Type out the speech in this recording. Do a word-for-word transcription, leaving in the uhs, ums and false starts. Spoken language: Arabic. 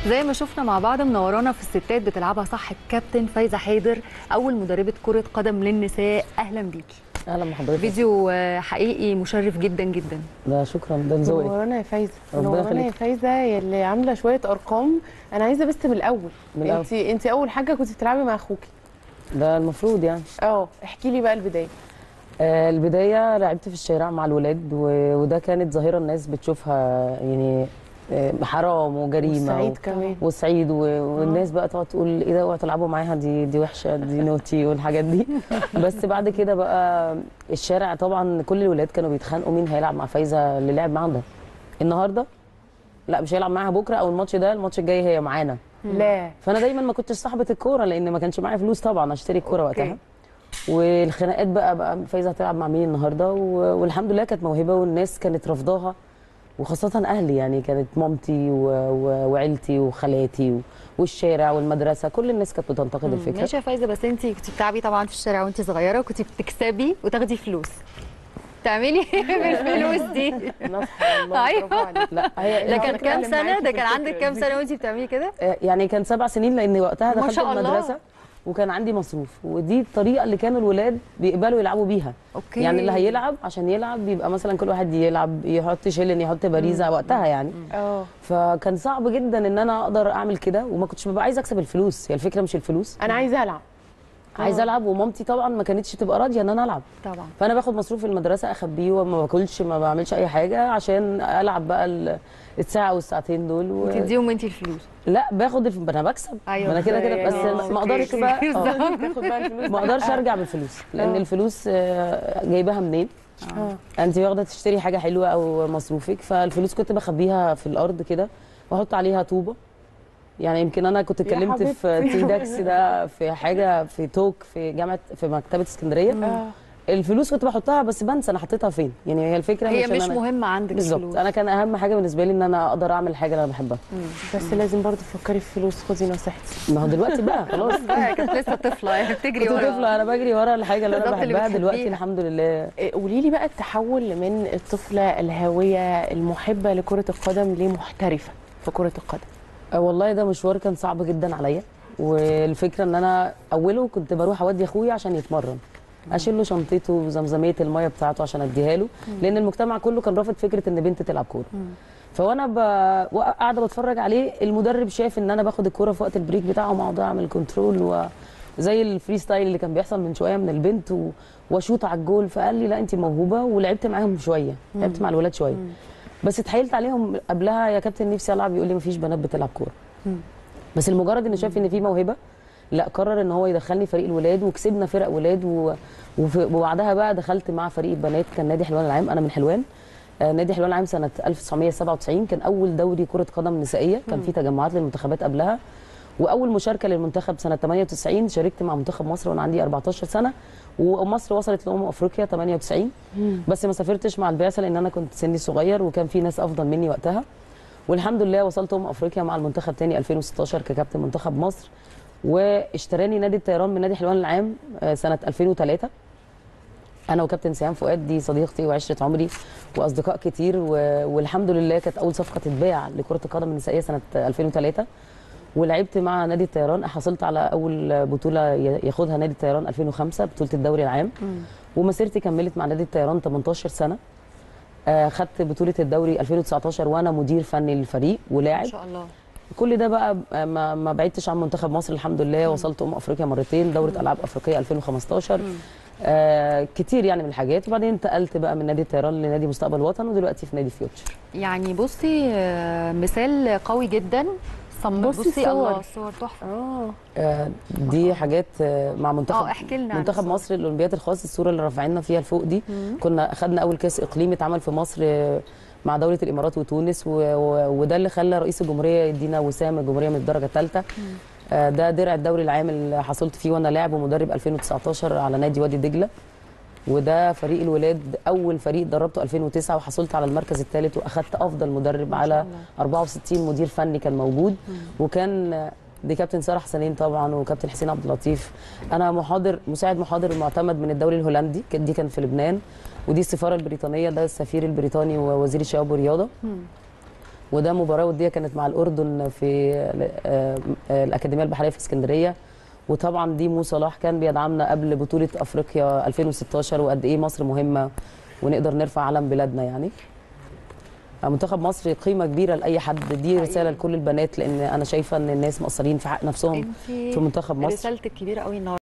زي ما شفنا مع بعض منورانا في الستات بتلعبها صح الكابتن فايزه حيدر، اول مدربه كره قدم للنساء. اهلا بيكي. اهلا بحضرتك. فيديو حقيقي مشرف جدا جدا. لا شكرا، ده ذوقك. منورانا يا فايزه، ربنا منورانا يا يخليك. فايزه يلي عامله شويه ارقام. انا عايزه بس من الاول، من الأول. انت انت اول حاجه كنت بتلعبي مع اخوكي. ده المفروض يعني. اه احكي لي بقى البدايه. آه البدايه لعبت في الشارع مع الولاد و... وده كانت ظاهره الناس بتشوفها يعني آه حرام وجريمه والصعيد و... كمان. والصعيد و... والناس بقى تقعد تقول ايه ده، اوعوا تلعبوا معاها، دي دي وحشه، دي نوتي والحاجات دي. بس بعد كده بقى الشارع طبعا كل الولاد كانوا بيتخانقوا مين هيلعب مع فايزه اللي لعب معاها ده النهارده، لا مش هيلعب معاها بكره او الماتش ده، الماتش الجاي هي معانا. لا فانا دايما ما كنتش صاحبه الكوره لان ما كانش معايا فلوس طبعا اشتري الكوره وقتها. والخناقات بقى بقى فايزه هتلعب مع مين النهارده، والحمد لله كانت موهبه والناس كانت رافضاها، وخاصه اهلي يعني كانت مامتي و... و... وعيلتي وخالاتي و... والشارع والمدرسه، كل الناس كانت بتنتقد الفكره. ماشي يا فايزه، بس انت كنت بتلعبي طبعا في الشارع وانت صغيره، وكنت بتكسبي وتاخدي فلوس. تعملي ايه بالفلوس دي؟ نصح الله. أيوة. برافو عليك. لا هي ده كان بتكلم كام سنه؟ معاكي ده في كان عندك الفكرة كام دي. سنه وانت بتعملي كده؟ يعني كان سبع سنين لان وقتها ما دخلت شاء الله. المدرسه وكان عندي مصروف، ودي الطريقه اللي كانوا الولاد بيقبلوا يلعبوا بيها. اوكي. يعني اللي هيلعب عشان يلعب بيبقى مثلا كل واحد يلعب يحط شيلن يحط باريزه وقتها يعني. اه فكان صعب جدا ان انا اقدر اعمل كده، وما كنتش ببقى عايزه اكسب الفلوس، هي الفكره مش الفلوس، انا عايزه العب. عايزه العب، ومامتي طبعا ما كانتش تبقى راضيه ان انا العب. طبعا. فانا باخد مصروف المدرسه اخبيه وما باكلش ما بعملش اي حاجه عشان العب بقى ال- الساعه والساعتين دول و... وتديهم انت الفلوس. لا باخد الف... انا بكسب. أيوة. ما انا كده كده، بس يعني ما اقدرش بقى آه. تاخد بقى الفلوس. ما اقدرش ارجع بالفلوس لان آه. الفلوس آه، جايباها منين؟ اه انت واخده تشتري حاجه حلوه او مصروفك، فالفلوس كنت بخبيها في الارض كده واحط عليها طوبه. يعني يمكن انا كنت يا اتكلمت في حبيبتي. تي داكس ده في حاجه في توك في جامعه في مكتبه اسكندريه. اه الفلوس كنت بحطها بس بنسى انا حطيتها فين، يعني هي الفكره هي إن مش أنا مهمه عندك بالظبط. الفلوس. انا كان اهم حاجه بالنسبه لي ان انا اقدر اعمل حاجه اللي انا بحبها. بس لازم برضه تفكري في فلوس، خدي نصيحتي. ما هو دلوقتي بقى خلاص بقى كانت لسه طفله يعني بتجري كنت ورا. طفله انا بجري ورا الحاجه اللي انا بالظبط اللي بحبها، دلوقتي بتحبيها. الحمد لله. قولي لي بقى التحول من الطفله الهاويه المحبه لكره القدم لمحترفه في كره القدم. أه والله ده مشوار كان صعب جدا عليا، والفكره ان انا اوله كنت بروح اودي اخويا عشان يتمرن، اشيل له شنطته وزمزميه الميه بتاعته عشان اديها له، لان المجتمع كله كان رافض فكره ان بنت تلعب كوره. فوانا ب... قاعده بتفرج عليه، المدرب شاف ان انا باخد الكوره في وقت البريك بتاعهم واقعد اعمل كنترول و... زي الفري ستايل اللي كان بيحصل من شويه من البنت و... واشوط على الجول، فقال لي لا انت موهوبه، ولعبت معاهم شويه، لعبت مع الولاد شويه، بس اتحايلت عليهم قبلها يا كابتن نفسي العب، يقول لي مفيش بنات بتلعب كوره. بس المجرد انه شاف ان في موهبه، لا قرر ان هو يدخلني فريق الولاد، وكسبنا فرق ولاد و... وف... وبعدها بقى دخلت مع فريق البنات، كان نادي حلوان العام، انا من حلوان. آه نادي حلوان العام سنه ألف وتسعمية سبعة وتسعين كان اول دوري كره قدم نسائيه، كان في تجمعات للمنتخبات قبلها، واول مشاركه للمنتخب سنه تمانية وتسعين شاركت مع منتخب مصر وانا عندي أربعتاشر سنه، ومصر وصلت لامم افريقيا تمانية وتسعين، بس ما سافرتش مع البعثه لان انا كنت سني صغير وكان في ناس افضل مني وقتها، والحمد لله وصلت امم افريقيا مع المنتخب تاني ألفين وستاشر ككابتن منتخب مصر، واشتراني نادي الطيران من نادي حلوان العام سنه ألفين وتلاتة، انا وكابتن سهام فؤاد دي صديقتي وعشره عمري واصدقاء كتير، والحمد لله كانت اول صفقه تتباع لكره القدم النسائيه سنه ألفين وتلاتة، ولعبت مع نادي الطيران، حصلت على اول بطوله ياخدها نادي الطيران ألفين وخمسة بطوله الدوري العام، ومسيرتي كملت مع نادي الطيران تمنتاشر سنه، خدت بطوله الدوري ألفين وتسعتاشر وانا مدير فني للفريق ولاعب. ما شاء الله. كل ده بقى ما, ما بعدتش عن منتخب مصر الحمد لله، وصلت امم افريقيا مرتين، دوره العاب افريقيه ألفين وخمستاشر، آه كتير يعني من الحاجات، وبعدين انتقلت بقى من نادي الطيران لنادي مستقبل وطن، ودلوقتي في نادي فيوتشر. يعني بصي آه، مثال قوي جدا. صم- بصي بصي الله الصور. الصور تحفه. اه آه دي حاجات آه مع منتخب اه احكي لنا عن منتخب الصور. مصر الاولمبياد الخاص، الصوره اللي رافعيننا فيها لفوق دي، كنا اخذنا اول كاس اقليمي اتعمل في مصر آه مع دوله الامارات وتونس، و... و... وده اللي خلى رئيس الجمهوريه يدينا وسام الجمهوريه من الدرجه الثالثه. آه ده درع الدوري العام اللي حصلت فيه وانا لاعب ومدرب ألفين وتسعتاشر على نادي وادي دجله، وده فريق الولاد اول فريق دربته ألفين وتسعة، وحصلت على المركز الثالث واخدت افضل مدرب على أربعة وستين مدير فني كان موجود، وكان دي كابتن ساره حسنين طبعا وكابتن حسين عبد اللطيف. انا محاضر مساعد محاضر معتمد من الدوري الهولندي، دي كان في لبنان، ودي السفاره البريطانيه، ده السفير البريطاني ووزير الشباب والرياضه. وده مباراه وديه كانت مع الاردن في آه، آه، الاكاديميه البحريه في اسكندريه. وطبعا دي مو صلاح كان بيدعمنا قبل بطوله افريقيا ألفين وستاشر، وقد ايه مصر مهمه ونقدر نرفع علم بلادنا يعني. منتخب مصر قيمه كبيره لاي حد، دي رساله لكل البنات، لان انا شايفه ان الناس مقصرين في حق نفسهم انت في منتخب مصر. رسالتك كبيره قوي النهارده.